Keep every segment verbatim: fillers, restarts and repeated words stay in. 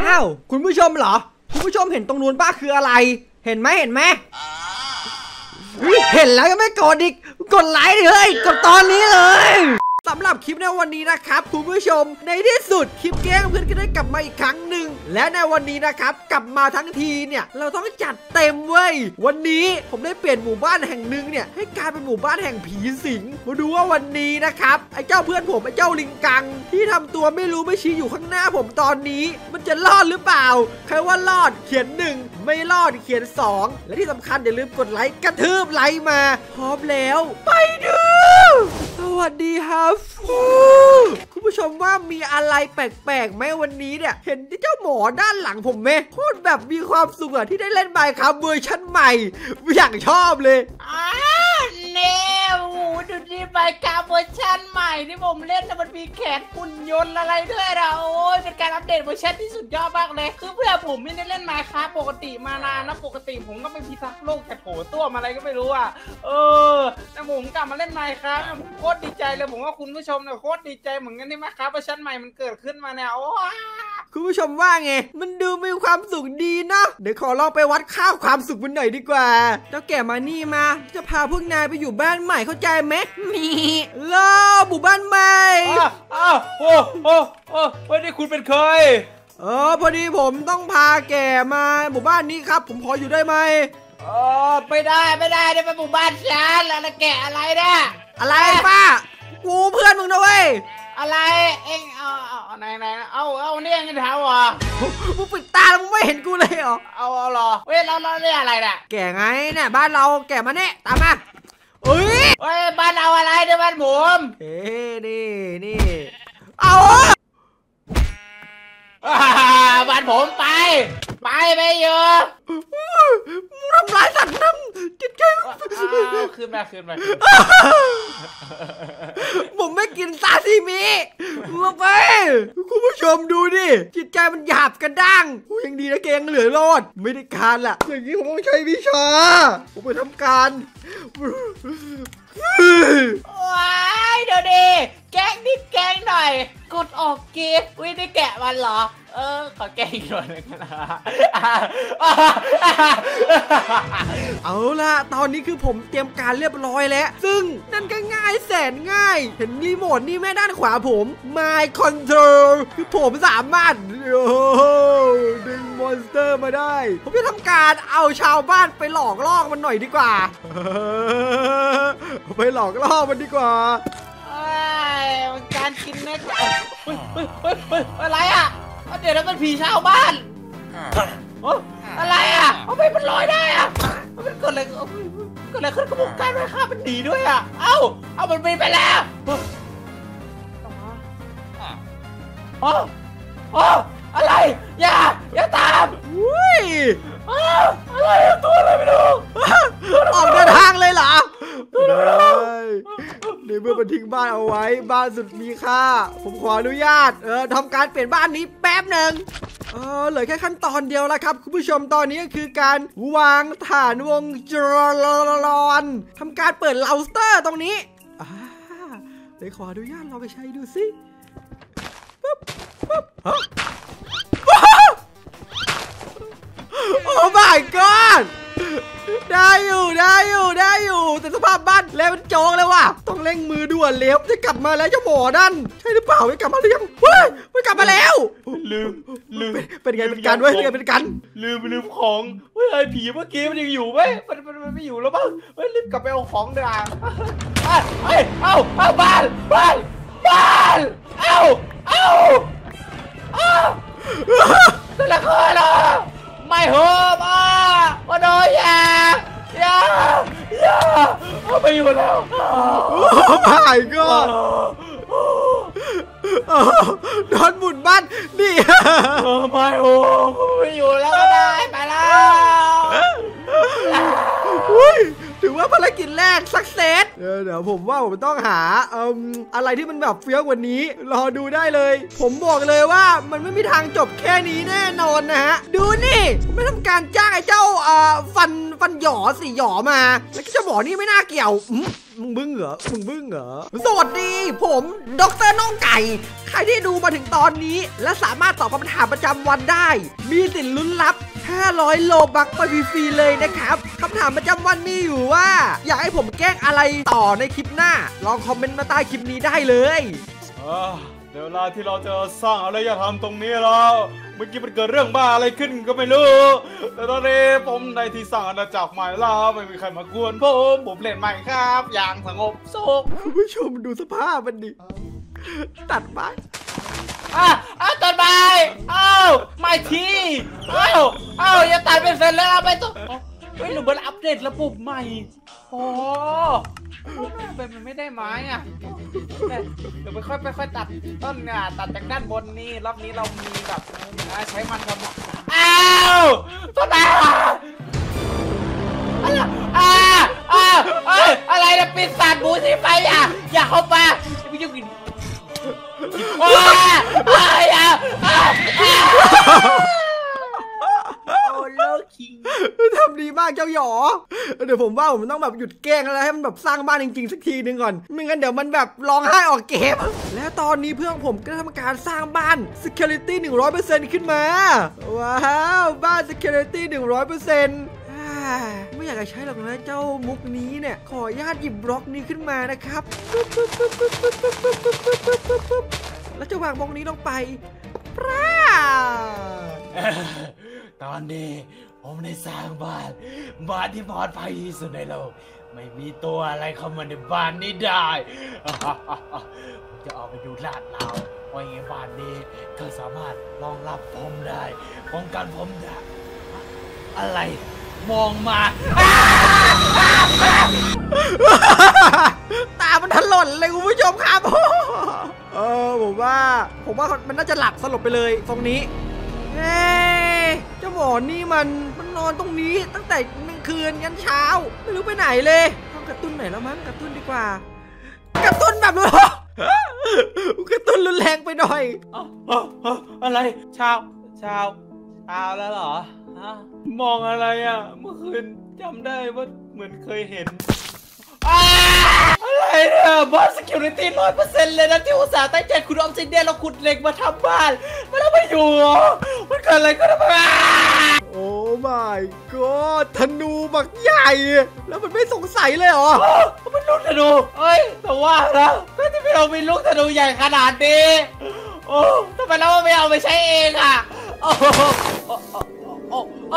อ้าวคุณผู้ชมเหรอคุณผู้ชมเห็นตรงนู้นป้าคืออะไรเห็นไหมเห็นไหมเห็นแล้วยังไม่กดอีกกดไลค์เลยกดตอนนี้เลยสำหรับคลิปในวันนี้นะครับคุณผู้ชมในที่สุดคลิปแกล้งเพื่อนก็ได้กลับมาอีกครั้งหนึ่งและในวันนี้นะครับกลับมาทั้งทีเนี่ยเราต้องจัดเต็มเว้ยวันนี้ผมได้เปลี่ยนหมู่บ้านแห่งหนึ่งเนี่ยให้กลายเป็นหมู่บ้านแห่งผีสิงมาดูว่าวันนี้นะครับไอ้เจ้าเพื่อนผมไอ้เจ้าลิงกังที่ทำตัวไม่รู้ไม่ชี้อยู่ข้างหน้าผมตอนนี้มันจะรอดหรือเปล่าใครว่ารอดเขียนหนึ่งไม่รอดเขียนสองและที่สำคัญอย่าลืมกดไลค์กระทืบไลค์มาพร้อมแล้วไปดูสวัสดีครับคุณผู้ชมว่ามีอะไรแปลกๆไหมวันนี้เนี่ยเห็นเจ้าหมอด้านหลังผมไหมโคตรแบบมีความสุขอะที่ได้เล่นไมน์คราฟต์เวอร์ชันใหม่อย่างชอบเลยอ้าเน่โอ้ดูดิไมน์คราฟต์เวอร์ชันใหม่ที่ผมเล่นมันมีแขนหุ่นยนต์อะไรด้วยนะโอ้ยเป็นการอัปเดตเวอร์ชันที่สุดยอดมากเลยคือเพื่อผมไม่ได้เล่นไมน์คราฟต์ปกติมานานนะปกติผมก็เป็นพิทักษ์โลกแต่โผล่ตัวมาอะไรก็ไม่รู้อะเออแต่ผมกลับมาเล่นไมน์คราฟต์ผมโคตรดีใจเลยผมว่าคุณผู้ชมเนี่ยโคตรดีใจเหมือนกันที่ไมน์คราฟต์เวอร์ชันใหม่มันเกิดขึ้นมาเนี่ยโอ้คุณผู้ชมว่าไงมันดูมีความสุขดีเนาะเดี๋ยวขอลองไปวัดค่าความสุขมันหน่อยดีกว่าเจ้าแก่มานี่มาจะพาพวกนายไปอยู่บ้านใหม่เข้าใจไหมมีล่อหมู่บ้านใหม่อ้าวโอ้โอ้โอ้วันนี้คุณเป็นใครเออพอดีผมต้องพาแก่มาหมู่บ้านนี้ครับผมขออยู่ได้ไหมเออไม่ได้ไม่ได้ได้เป็นหมู่บ้านฉันแล้วแก่อะไรเนี่ยอะไรป้ากูเพื่อนมึงนะเว้ยอะไรเอ็งเอาเอาไหนไหนเอาเอาเนี่ยเงินเท้าเหรอมึงปิดตาแล้วมึงไม่เห็นกูเลยเหรอเอาเอาหรอเว้ยเราเราเนี่ยอะไรเนี่ยแก่ไงเนี่ยบ้านเราแก่มาเนี่ยตามมาเฮ้ยเฮ้ยบ้านเราอะไรเนี่ยบ้านผมเฮ้นี่นี่เอาบ้านผมไปไปไปเยอะมึงทำลายสัตว์น้ำจิตใจขึ้นมาขึ้นมาผมไม่กินซาซิมิลงไปคุณผู้ชมดูดิจิตใจมันหยาบกระด้างยังดีนะเกงเหลือรอดไม่ได้การล่ะอย่างนี้ผมต้องใช้วิชาผมไปทำการว้ายเดี๋ยวดิแกล้งนิดแกล้งหน่อยกดออกเกมวิ่งได้แกะมันเหรอเออขอแกล้งอีกหน่อยนะเอาล่ะตอนนี้คือผมเตรียมการเรียบร้อยแล้วซึ่งนั่นก็ง่ายแสนง่ายเห็นรีโมทนี่แม่ด้านขวาผม My Control คือผมสามารถดึงมอนสเตอร์มาได้ผมจะทำการเอาชาวบ้านไปหลอกล่อมันหน่อยดีกว่าไปหลอกล่อมันดีกว่าการกินเนื้อเฮ้ยเฮ้ยเฮ้ยเฮ้ยอะไรอ่ะเดี๋ยวนั้นเป็นผีชาวบ้านอะไรอ่ะเอาไปมันลอยได้อ่ะมันเกิดอะไรเกิดอะไรขึ้นกับวงการไมน์คราฟต์มันดีด้วยอ่ะเอ้าเอามันบินไปแล้วอ๋ออ๋ออะไรอย่าอย่าตามอุ้ยอะไรตัวอะไรไม่รู้ออกเดินทางเลยเหรอในเมื่อมันทิ้งบ้านเอาไว้บ้านสุดมีค่าผมขออนุญาตเออทำการเปลี่ยนบ้านนี้แป๊บหนึ่งเออเหลือแค่ขั้นตอนเดียวแล้วครับคุณผู้ชมตอนนี้ก็คือการวางฐานวงจรทำการเปิดเลาสเตอร์ตรงนี้อ่าเดี๋ยวขออนุญาตเราไปใช้ดูสิปุ๊บปุ๊บฮะโอ้ my god ได้อยู่ได้อยู่ได้อยู่แต่สภาพบ้านแล้วมันโจงเลยว่ะต้องเร่งมือด่วนเร็วจะกลับมาแล้วเจ้าหมอนั่นใช่หรือเปล่าไม่กลับมาหรือยังเฮ้ยไม่กลับมาแล้วลืมลืมเป็นไงเป็นการเว้ยเป็นไงเป็นกันลืมลืมของเฮ้ยไอ้ผีเมื่อกี้มันยังอยู่ไหมมันมันไม่อยู่แล้วมั้งเฮ้ยรีบกลับไปเอาของเดี๋ยวเฮ้ยเอาเอาบ้านบ้านบ้านเอาเอาเอาตัวละครเหรอไม่โหบอ่ะมาโดนยาอย่าอย่าเอาไปอยู่แล้วโอ้ผ่ายก็โดนหมุนบ้านนี่ไม่โอ้ไม่อยู่แล้วก็ได้ไปแล้วถือว่าภารกิจแรกสักเซสเดี๋ยวผมว่าผมต้องหาอะไรที่มันแบบเฟี้ยวกว่านี้รอดูได้เลยผมบอกเลยว่ามันไม่มีทางจบแค่นี้แน่นอนนะฮะดูนี่ผมไม่ทำการจ้างไอ้เจ้าฟันฟันหยอสีหยอมาแล้วเจ้าหมอนี่ไม่น่าเกี่ยวมึงบึ้งเหรอมึงบึ้งเหรอสวัสดีผมดร.น้องไก่ใครที่ดูมาถึงตอนนี้และสามารถตอบคำถามประจำวันได้มีสิทธิ์ลุ้นรับห้าร้อยโลบัคไปฟรีๆเลยนะครับคำถามประจำวันมีอยู่ว่าอยากให้ผมแกล้งอะไรต่อในคลิปหน้าลองคอมเมนต์มาใต้คลิปนี้ได้เลยเดี๋ยวเวลาที่เราจะสร้างอารยธรรมตรงนี้แล้วเมื่อกี้มันเกิดเรื่องบ้าอะไรขึ้นก็ไม่รู้แต่ตอนนี้ผมได้ที่สร้างอาณาจักรใหม่แล้วไม่มีใครมากวนผมผมเล่นใหม่ครับอย่างสงบสุขคุณผู้ชมดูสภาพมันดิตัดไปอ่ะอ่ะตัดไปอ้าวไม่ทีอ้าวอ้าวอย่าตัดเป็นเสร็จแล้วเอาไปต่อเฮ้ยหรือมันอัปเดตระบบใหม่โอ้เป็นมันไม่ได้ไม้อ่ะเดี๋ยวไปค่อยไปค่อยตัดต้นอ่ะตัดจากด้านบนนี่รอบนี้เรามีแบบใช้มันกับอ้าวต้นไม้อะไรอ่าอ่าเอ้ยอะไรนะปีศาจบูสีไฟอ่ะอย่าเข้าไปไม่ยุ่งกินว้าอ้ายอ่ะโอ้โลคิงทำดีมากเจ้าหยอเดี๋ยวผมว่าผมต้องแบบหยุดแกล้งแล้วให้มันแบบสร้างบ้านจริงๆสักทีนึงก่อนไม่งั้นเดี๋ยวมันแบบร้องไห้ออกเกมและตอนนี้เพื่อนผมก็ทำการสร้างบ้าน Security หนึ่งร้อยเปอร์เซ็นต์ ขึ้นมาว้าวบ้าน Security หนึ่งร้อยเปอร์เซ็นต์ ไม่อยากจะใช้หรอกนะเจ้ามุกนี้เนี่ยขออนุญาตหยิบบล็อกนี้ขึ้นมานะครับแล้วจะวางบล็อกนี้ลงไปปราตอนนี้ผมได้สร้างบ้านบ้านที่ปลอดภัยที่สุดในโลกไม่มีตัวอะไรเข้ามาในบ้านนี้ได้ผมจะออกไปดูลาดเราว่าไงบ้านนี้ก็สามารถรองรับผมได้ป้องกันผมได้อะไรมองมาตามันถลนเลยคุณผู้ชมครับเออผมว่าผมว่ามันน่าจะหลับสลบไปเลยตรงนี้เฮ้เจ้าหมอนี่มันมันนอนตรงนี้ตั้งแต่กลางคืนยันเช้าไม่รู้ไปไหนเลยต้องกระตุ้นไหนแล้วมั้งกระตุ้นดีกว่ากระตุ้นแบบกระตุ้นรุนแรงไปหน่อยอะไรเช้าเช้าเช้าแล้วเหรอมองอะไรอ่ะเมื่อคืนจำได้ว่าเหมือนเคยเห็นอะไรเนี่ยบ้าน security ร้อยเปอร์เซ็นต์เลยนะที่อุตส่าห์ตั้งใจขุดออมซิเดียนแล้วขุดเหล็กมาทำบ้านมันแล้วไม่อยู่มันเกิดอะไรขึ้นมาโอ้ my god ธนูบักใหญ่แล้วมันไม่สงสัยเลยเหรอมันลูกธนูเอ้ยแต่ว่าแล้วก็ที่เรามีลูกธนูใหญ่ขนาดนี้โอ้ทำไมเราไม่เอาไปใช้เองอ่ะโอ้โอ้โอ้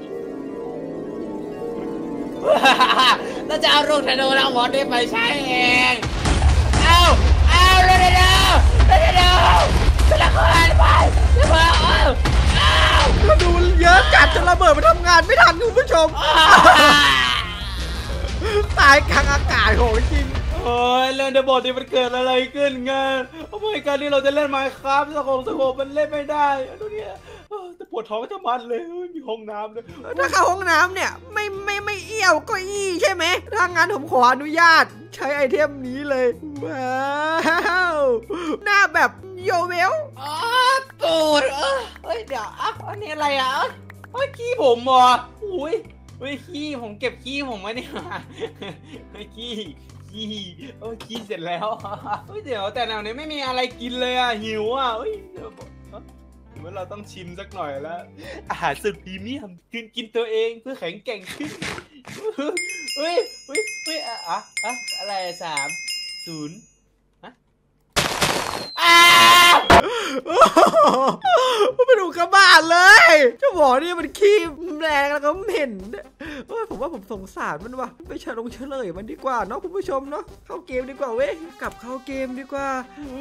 เราจะเอาลูกธนูเราหมดนี้ไปใช้เองเอาเอาเร็วเร็วเร็วเร็วเร็วจะละครไปจะมาเอาเอาธนูเยอะจัดจนระเบิดมาทำงานไม่ทันคุณผู้ชมตายกลางอากาศของจริงโอ้ยเล่นเดบอทนี่มันเกิดอะไรขึ้นไงโอ้ยการที่เราจะเล่นไมน์คราฟต์สโคปสโคปมันเล่นไม่ได้ดูเนี่ยแต่ปวดท้องจะมันเลยมีห้องน้ำด้วยถ้าเข้าห้องน้ำเนี่ยไม่ไม่ไม่เอี่ยวก็อี้ใช่ไหมถ้างั้นผมขออนุญาตใช้ไอเทมนี้เลยว้าวหน้าแบบโยเวลอ๋อตูดเฮ้ยเดี๋ยวอ่ะอันนี้อะไรอ่ะเฮ้ยขี้ผมอ่ะอุ้ยเฮ้ยขี้ผมเก็บขี้ผมไว้เนี่ยเฮ้ยขี้ขี้โอ้ยขี้เสร็จแล้วเฮ้ยเดี๋ยวแต่แนวนี้ไม่มีอะไรกินเลยอ่ะหิวอ่ะเฮ้ยเมื่อเราต้องชิมสักหน่อยแล้วอาหารสุดพรีเมียมกินกินตัวเองเพื่อแข็งแกร่งขึ้นเฮ้ยเฮ้ยเฮ้ยอะอะอะอะไรสามศูนย์ฮะอ้าวมันดูกระบาดเลยเจ้าหมอนี่มันขี้แรงแล้วก็เหม็นเฮ้ยผมว่าผมสงสารมันว่ะไปเฉลงเฉลยมันดีกว่าเนาะคุณผู้ชมเนาะเข้าเกมดีกว่าเว้ยกลับเข้าเกมดีกว่า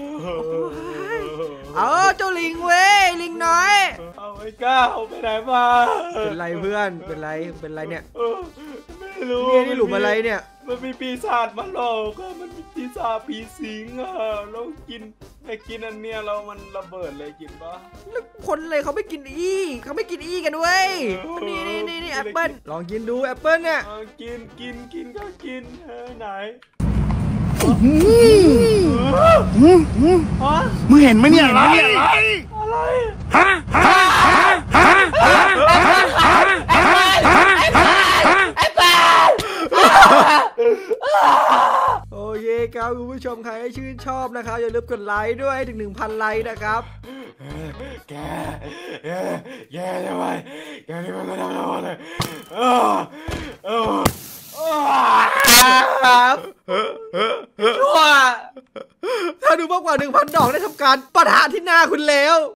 เอาเจ้าลิงเว้ยลิงน้อยเอาไอ้ก้าเอาไปไหนมาเป็นไรเพื่อนเป็นไรเป็นไรเนี่ยไม่รู้นี่หลุมอะไรเนี่ยมันมีปีศาจมาหลอกก็มันมีปีศาจผีสิงอ่ะเรากินไอ้กินอันเนี้ยเรามันระเบิดเลยกินปะแล้วคนเลยเขาไม่กินอี้เขาไม่กินอี้กันเว้ยนี่นี่นี่นี่แอปเปิ้ลลองกินดูแอปเปิ้ลเนี่ยกินกินกินก็กินไหนมึงเห็นไหมเนี่ยอะไรอะไรฮะฮะฮะฮะไอ้บ้าไอ้บ้านะครับอย่าลืมกดไลค์ด้วยถึง หนึ่งพัน ไลค์นะครับแกแกแกทำไมแกนี่มันไม่ทำอะไรเลยครับถ้าดูมากกว่า หนึ่งพัน ดอกได้ทำการปะทะที่หน้าคุณแล้ว